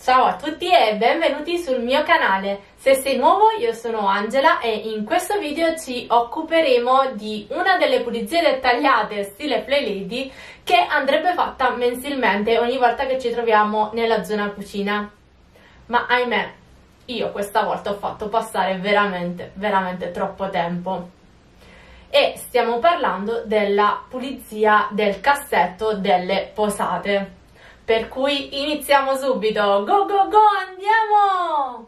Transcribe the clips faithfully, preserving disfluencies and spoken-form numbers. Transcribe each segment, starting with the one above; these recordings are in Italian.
Ciao a tutti e benvenuti sul mio canale. Se sei nuovo, io sono Angela e in questo video ci occuperemo di una delle pulizie dettagliate stile Play Lady che andrebbe fatta mensilmente ogni volta che ci troviamo nella zona cucina. Ma ahimè, io questa volta ho fatto passare veramente, veramente troppo tempo. E stiamo parlando della pulizia del cassetto delle posate. Per cui iniziamo subito! Go go go, andiamo!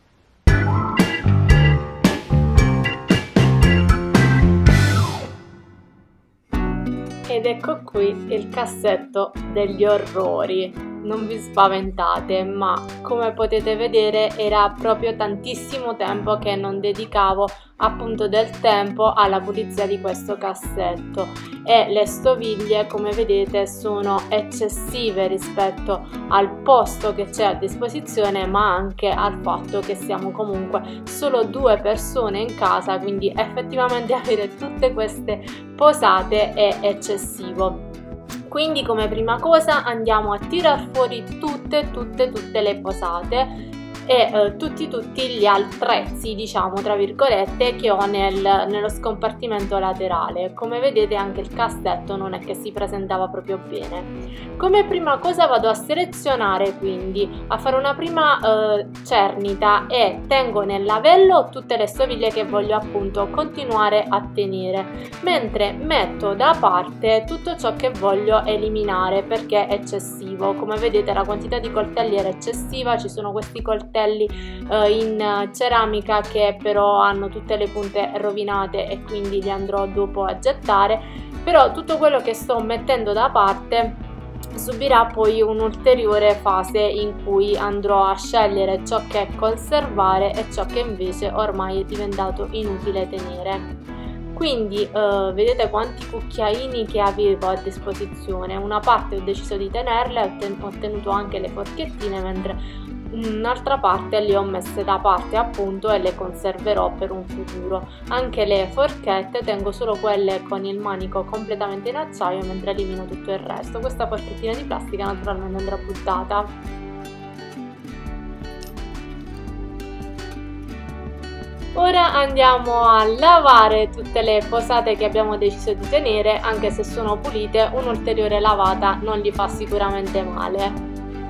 Ed ecco qui il cassetto degli orrori. Non vi spaventate, ma come potete vedere era proprio tantissimo tempo che non dedicavo appunto del tempo alla pulizia di questo cassetto e le stoviglie, come vedete, sono eccessive rispetto al posto che c'è a disposizione, ma anche al fatto che siamo comunque solo due persone in casa, quindi effettivamente avere tutte queste posate è eccessivo. Quindi come prima cosa andiamo a tirar fuori tutte tutte tutte le posate e eh, tutti tutti gli attrezzi, diciamo tra virgolette, che ho nel, nello scompartimento laterale. Come vedete anche il cassetto non è che si presentava proprio bene. Come prima cosa vado a selezionare, quindi a fare una prima eh, cernita e tengo nel lavello tutte le stoviglie che voglio appunto continuare a tenere, mentre metto da parte tutto ciò che voglio eliminare perché è eccessivo. Come vedete la quantità di coltelli era eccessiva, ci sono questi coltelli in ceramica che però hanno tutte le punte rovinate e quindi li andrò dopo a gettare, però tutto quello che sto mettendo da parte subirà poi un'ulteriore fase in cui andrò a scegliere ciò che conservare e ciò che invece ormai è diventato inutile tenere. Quindi eh, vedete quanti cucchiaini che avevo a disposizione. Una parte ho deciso di tenerle, ho, ten ho tenuto anche le forchettine, mentre un'altra parte le ho messe da parte appunto e le conserverò per un futuro. Anche le forchette tengo solo quelle con il manico completamente in acciaio, mentre elimino tutto il resto. Questa forchettina di plastica naturalmente andrà buttata. Ora andiamo a lavare tutte le posate che abbiamo deciso di tenere, anche se sono pulite, un'ulteriore lavata non gli fa sicuramente male.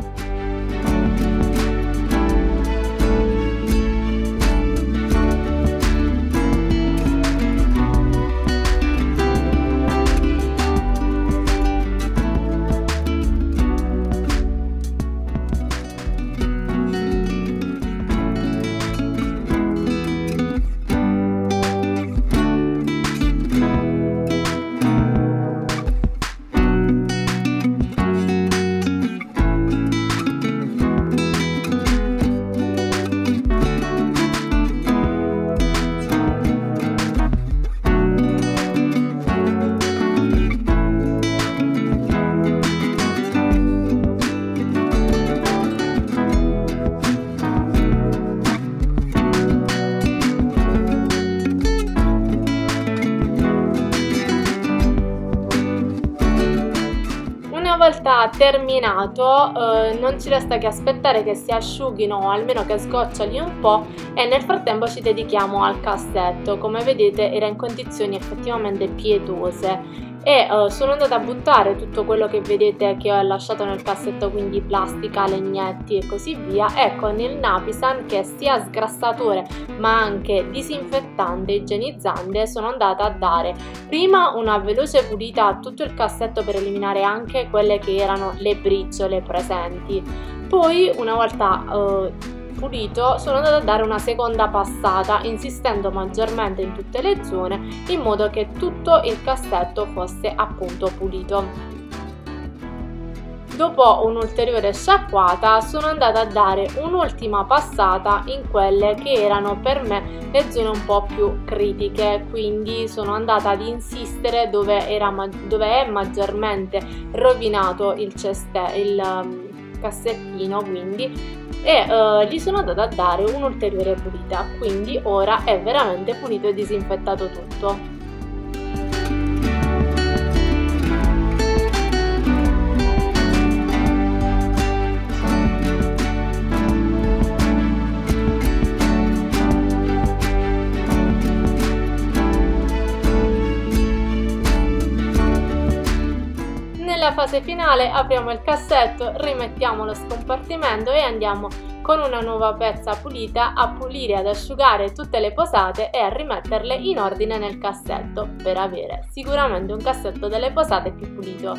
Una volta terminato eh, non ci resta che aspettare che si asciughino o almeno che sgoccioli un po', e nel frattempo ci dedichiamo al cassetto. Come vedete era in condizioni effettivamente pietose e uh, sono andata a buttare tutto quello che vedete che ho lasciato nel cassetto, quindi plastica, legnetti e così via, e con il Napisan, che è sia sgrassatore ma anche disinfettante e igienizzante, sono andata a dare prima una veloce pulita a tutto il cassetto per eliminare anche quelle che erano le briciole presenti. Poi una volta uh, pulito sono andata a dare una seconda passata, insistendo maggiormente in tutte le zone in modo che tutto il cassetto fosse appunto pulito. Dopo un'ulteriore sciacquata sono andata a dare un'ultima passata in quelle che erano per me le zone un po' più critiche, quindi sono andata ad insistere dove, era, dove è maggiormente rovinato il, ceste, il um, cassettino, quindi e uh, gli sono andata a dare un'ulteriore pulita, quindi ora è veramente pulito e disinfettato tutto. nella fase finale apriamo il cassetto, rimettiamo lo scompartimento e andiamo con una nuova pezza pulita a pulire, ad asciugare tutte le posate e a rimetterle in ordine nel cassetto per avere sicuramente un cassetto delle posate più pulito.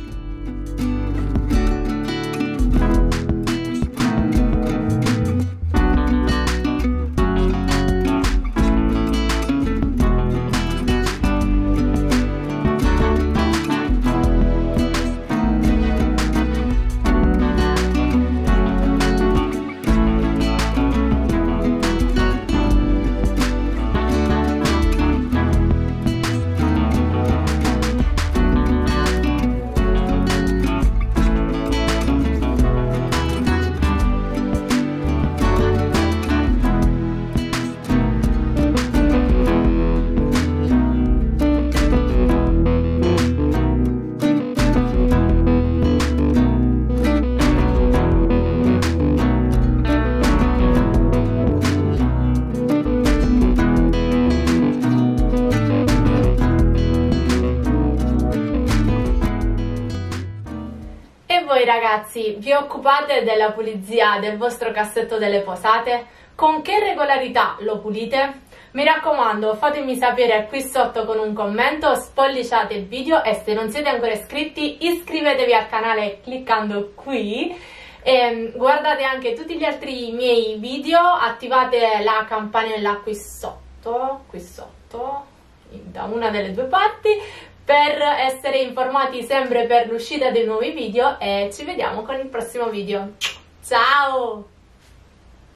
E voi ragazzi, vi occupate della pulizia del vostro cassetto delle posate? Con che regolarità lo pulite? Mi raccomando, fatemi sapere qui sotto con un commento, spolliciate il video e se non siete ancora iscritti iscrivetevi al canale cliccando qui e guardate anche tutti gli altri miei video, attivate la campanella qui sotto, qui sotto, da una delle due parti, per essere informati sempre per l'uscita dei nuovi video e ci vediamo con il prossimo video. Ciao!